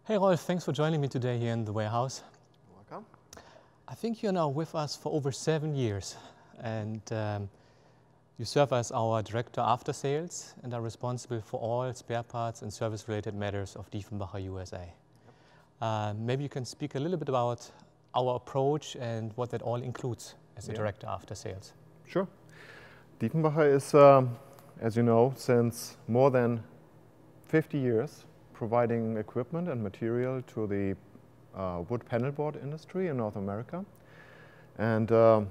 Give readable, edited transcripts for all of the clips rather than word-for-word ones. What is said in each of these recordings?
Hey Rolf, thanks for joining me today here in the warehouse. You're welcome. I think you're now with us for over 7 years, and you serve as our Director After Sales and are responsible for all spare parts and service-related matters of Diefenbacher USA. Maybe you can speak a little bit about our approach and what that all includes as a Director After Sales. Sure. Diefenbacher is, as you know, since more than 50 years providing equipment and material to the wood panel board industry in North America. And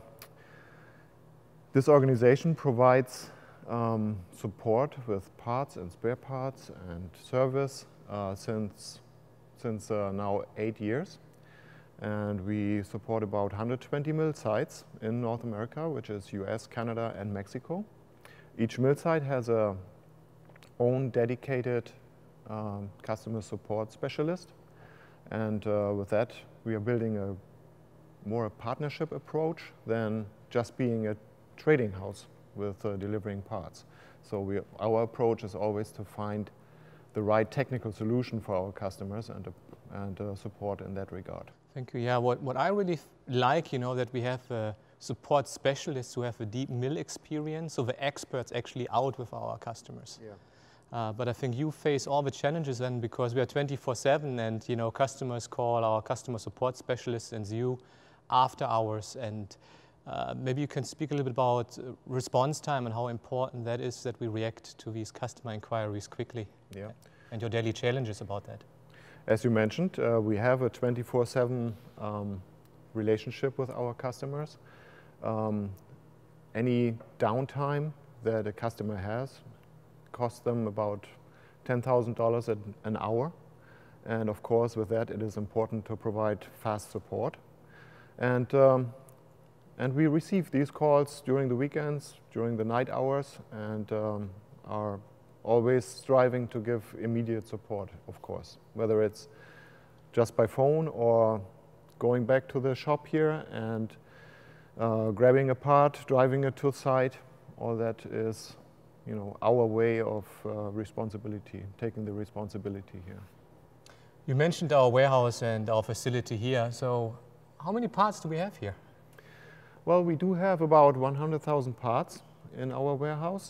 this organization provides support with parts and spare parts and service since now 8 years. And we support about 120 mill sites in North America, which is US, Canada, and Mexico. Each mill site has a own dedicated customer support specialist. And with that, we are building more a partnership approach than just being a trading house with delivering parts. So our approach is always to find the right technical solution for our customers and support in that regard. Thank you. Yeah, what I really like, that we have support specialists who have a deep mill experience, so the experts actually out with our customers. Yeah. But I think you face all the challenges then because we are 24/7 and customers call our customer support specialists and you after hours. And maybe you can speak a little bit about response time and how important that is that we react to these customer inquiries quickly. Yeah. And your daily challenges about that. As you mentioned, we have a 24/7 relationship with our customers. Any downtime that a customer has costs them about $10,000 an hour. And of course, with that, it is important to provide fast support. And we receive these calls during the weekends, during the night hours, and are always striving to give immediate support, of course, whether it's just by phone or going back to the shop here and grabbing a part, driving it to site. All that is our way of responsibility, taking the responsibility here. You mentioned our warehouse and our facility here. So how many parts do we have here? Well, we do have about 100,000 parts in our warehouse.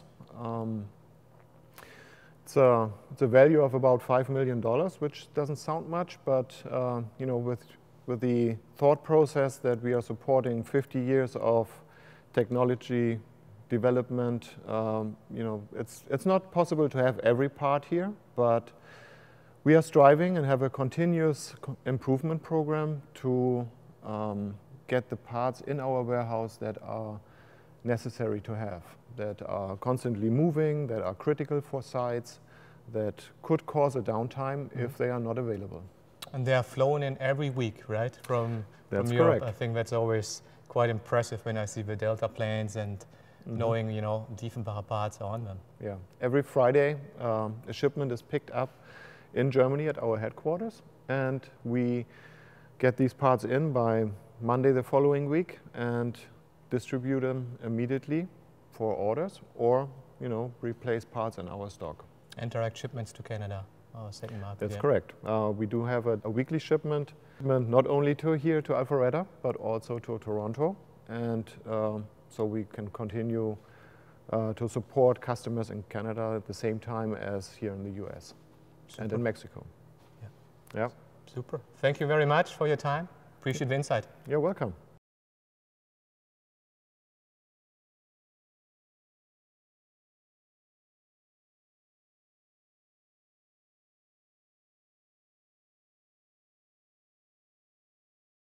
It's a value of about $5 million, which doesn't sound much, but with the thought process that we are supporting 50 years of technology development, it's not possible to have every part here, but we are striving and have a continuous improvement program to get the parts in our warehouse that are necessary to have, that are constantly moving, that are critical for sites, that could cause a downtime if they are not available. And they are flown in every week, right? From Europe. Correct. I think that's always quite impressive when I see the Delta planes and knowing, Diefenbacher parts are on them. Yeah. Every Friday, a shipment is picked up in Germany at our headquarters, and we get these parts in by Monday the following week and distribute them immediately for orders or, replace parts in our stock. And direct shipments to Canada, our second market. That's correct. We do have a weekly shipment, not only to Alpharetta, but also to Toronto. And so we can continue to support customers in Canada at the same time as here in the US and in Mexico. Yeah. Super. Thank you very much for your time. Appreciate the insight. You're welcome.